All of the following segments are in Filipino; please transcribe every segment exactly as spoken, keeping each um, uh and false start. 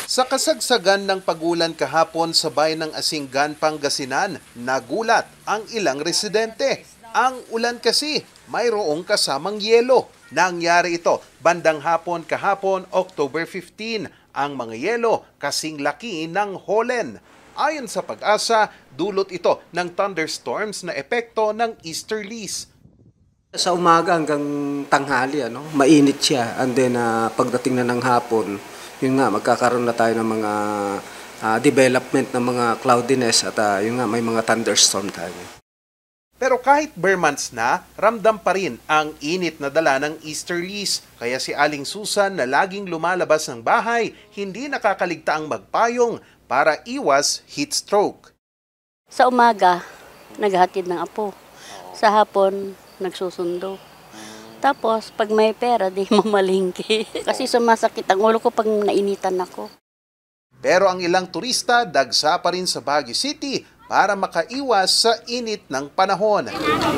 Sa kasagsagan ng pagulan kahapon sa bayan ng Asingan, Pangasinan, nagulat ang ilang residente. Ang ulan kasi mayroong kasamang yelo. Nangyari ito bandang hapon kahapon, October fifteenth. Ang mga yelo kasing laki ng holen. Ayon sa Pag-asa, dulot ito ng thunderstorms na epekto ng easterlies. Sa umaga hanggang tanghali, ano, mainit siya. And then uh, pagdating na ng hapon, yun nga, magkakaroon na tayo ng mga uh, development ng mga cloudiness at uh, yun nga, may mga thunderstorm tayo. Pero kahit bare months na, ramdam pa rin ang init na dala ng easterlies. Kaya si Aling Susan na laging lumalabas ng bahay, hindi nakakaligtaang magpayong para iwas heat stroke. Sa umaga, naghahatid ng apo. Sa hapon, nagsusundo. Tapos, pag may pera, di mamalingki. Kasi sumasakit ang ulo ko pag nainitan ako. Pero ang ilang turista, dagsa pa rin sa Baguio City para makaiwas sa init ng panahon.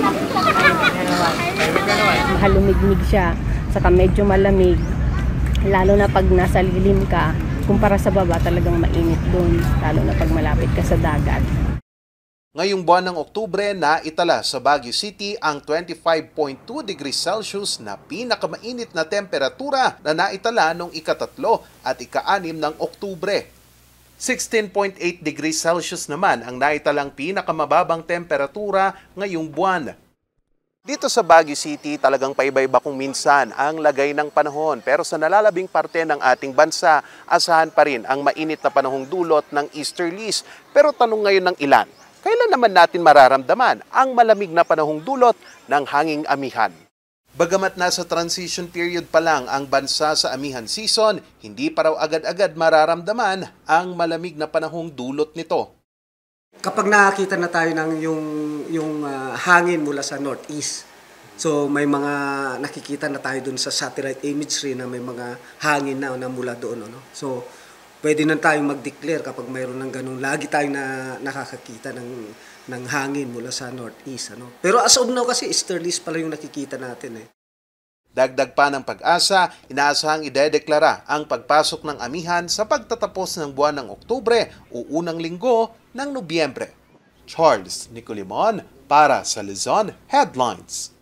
Halumigmig siya, saka medyo malamig. Lalo na pag nasa lilim ka, kumpara sa baba talagang mainit doon. Lalo na pag malapit ka sa dagat. Ngayong buwan ng Oktubre, naitala sa Baguio City ang twenty-five point two degrees Celsius na pinakamainit na temperatura na naitala noong ikatatlo at ika-anim ng Oktubre. sixteen point eight degrees Celsius naman ang naitalang pinakamababang temperatura ngayong buwan. Dito sa Baguio City, talagang paiba-iba kung minsan ang lagay ng panahon. Pero sa nalalabing parte ng ating bansa, asahan pa rin ang mainit na panahong dulot ng easterlies. Pero tanong ngayon ng ilan, kailan naman natin mararamdaman ang malamig na panahong dulot ng hanging amihan? Bagamat nasa transition period pa lang ang bansa sa amihan season, hindi pa raw agad-agad mararamdaman ang malamig na panahong dulot nito. Kapag nakakita na tayo ng yung, yung uh, hangin mula sa northeast, so may mga nakikita na tayo dun sa satellite imagery na may mga hangin na, na mula doon. Ano? So, pwede na tayong mag-declare kapag mayroon ng ganun. Lagi tayong na, nakakakita ng, ng hangin mula sa northeast. Ano? Pero as of now kasi, easterlies pala yung nakikita natin. Eh. Dagdag pa ng Pag-asa, inaasahang idedeklara ang pagpasok ng amihan sa pagtatapos ng buwan ng Oktubre o unang linggo ng Nobyembre. Charles Nicolimon para sa Luzon Headlines.